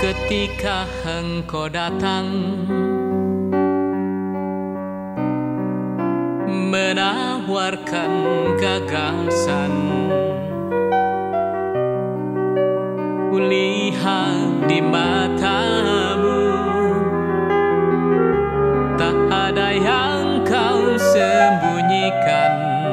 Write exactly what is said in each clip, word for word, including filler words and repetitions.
Ketika engkau datang menawarkan gagasan, kulihat di matamu tak ada yang kau sembunyikan.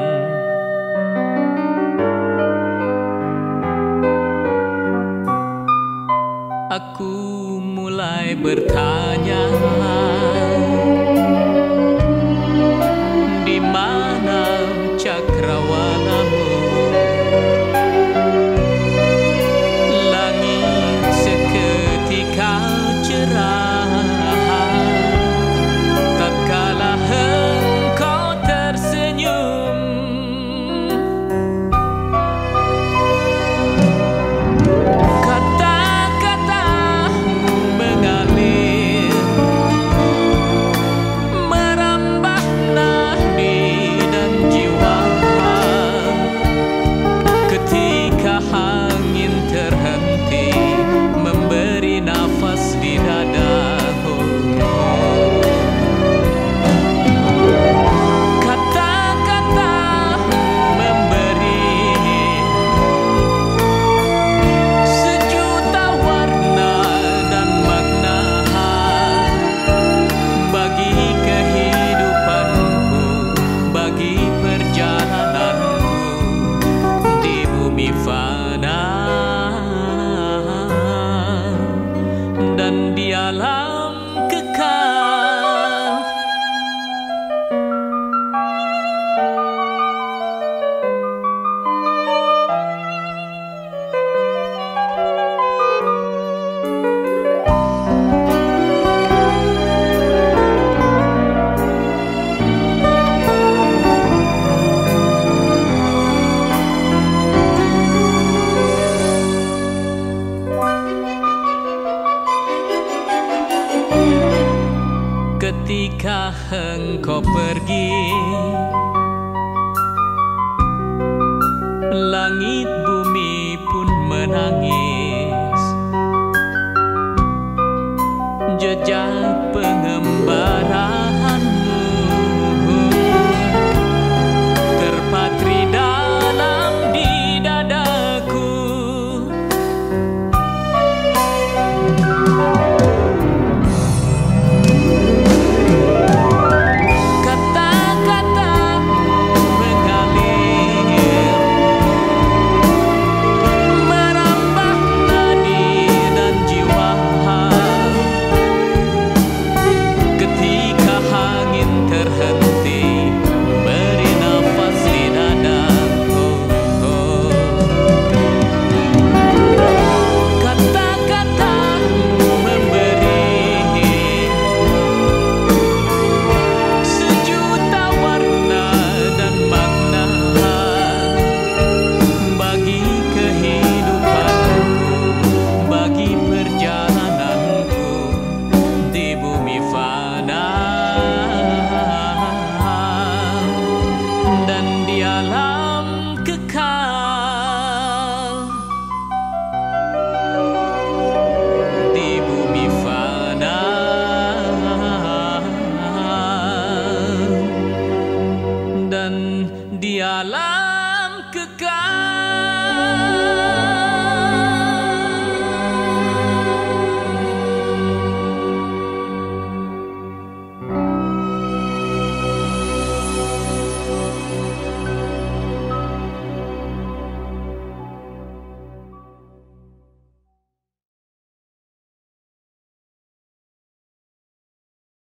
Aku mulai bertanya, di mana cakrawalamu? Langit seketika cerah tatkala engkau tersenyum. Angin terhenti memberi nafas di dadaku. Kata-kata memberi sejuta warna dan makna bagi kehidupanku, bagi perjalananku di bumi fana dan di alam kekal. Ketika engkau pergi, langit bumi pun menangis. Jejak pengembaraanmu terpatri dalam di dadaku. Dialah